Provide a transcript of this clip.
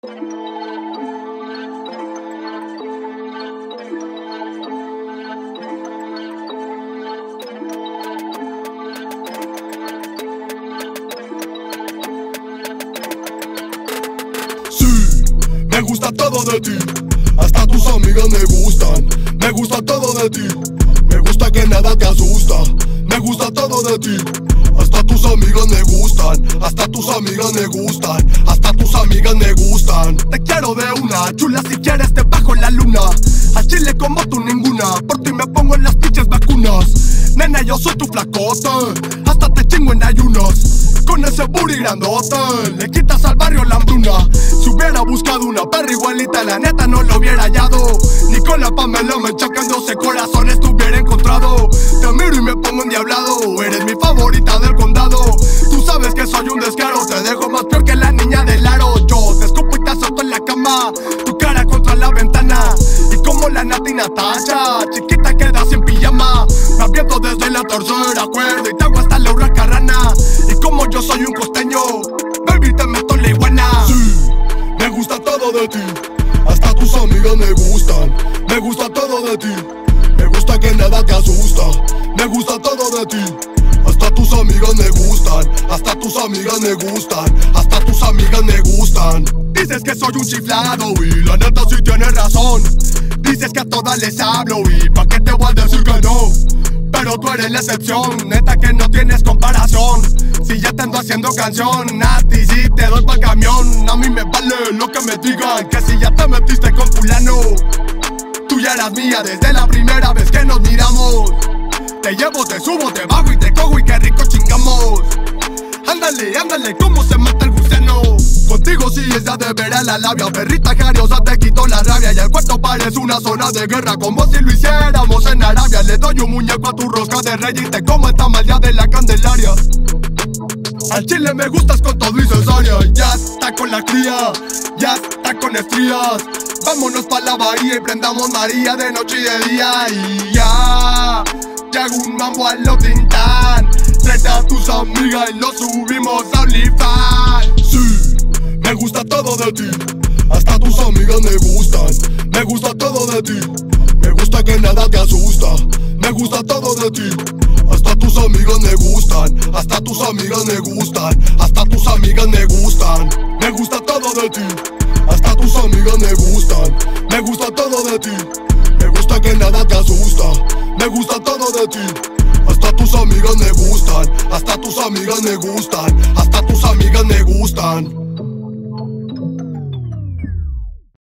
Me gusta todo de ti, hasta tus amigas me gustan. Me gusta todo de ti, me gusta que nada te asusta. Me gusta todo de ti, hasta tus amigas me gustan. Hasta tus amigas me gustan, hasta tus amigas me gustan. Te quiero de una, chula, si quieres te bajo la luna. Al chile como tú ninguna, por ti me pongo en las pinches vacunas. Nena, yo soy tu flacote, hasta te chingo en ayunas. Con ese booty grandote, le quitas al barrio la hambruna. Si hubiera buscado una perra igualita, la neta no lo hubiera hallado. Ni con la Pamela me chocan 12 corazones te hubiera encontrado. Te miro y me pongo endiablado, eres mi favorita del condado. Tú sabes que soy un descaro, te dejo más peor que la niña del aro. Yo te escupo y te azoto en la cama, tu cara contra la ventana. Y como la Nati Natasha, chiquita queda sin pijama. Me aviento desde la tercera cuerda y te hago hasta la hurraca rana. Y como yo soy un costeño, baby, te meto la iguana. Sí, me gusta todo de ti, hasta tus amigas me gustan. Me gusta todo de ti, me gusta que nada te asusta. Me gusta todo de ti, hasta tus amigas me gustan. Hasta tus amigas me gustan, hasta tus amigas me gustan. Dices que soy un chiflado y la neta sí tienes razón. Dices que a todas les hablo y pa' qué te voy a decir que no. Pero tú eres la excepción, neta que no tienes comparación. Si ya te ando haciendo canción, Nati, si te doy pa'l camión. A mí me vale lo que me digan, que si ya te metiste con fulano. Tú ya eras mía desde la primera vez que nos miramos. Te llevo, te subo, te bajo y te cojo y qué rico chingamos. Ándale, ándale, cómo se mata el gusano. Contigo sí es de ver a la labia, perrita jariosa te quito la rabia. Y el cuarto parece una zona de guerra, como si lo hiciéramos en Arabia. Le doy un muñeco a tu rosca de rey y te como esta maldad de la Candelaria. Al chile me gustas con todo y cesárea. Ya está con la cría, ya está con estrías. Vámonos pa' la bahía y prendamos María de noche y de día. Y ya, te hago un mambo a lo Tintán. Tráete a tus amigas y lo subimos a OnlyFans. Sí, me gusta todo de ti, hasta tus amigas me gustan. Me gusta todo de ti, me gusta que nada te asusta. Me gusta todo de ti, hasta tus amigas me gustan. Hasta tus amigas me gustan, hasta tus amigas me gustan. Me gusta todo de ti, hasta tus amigas me gustan. Me gusta todo de ti, me gusta que nada te asusta. Me gusta todo de ti, hasta tus amigas me gustan. Hasta tus amigas me gustan, hasta tus amigas me gustan.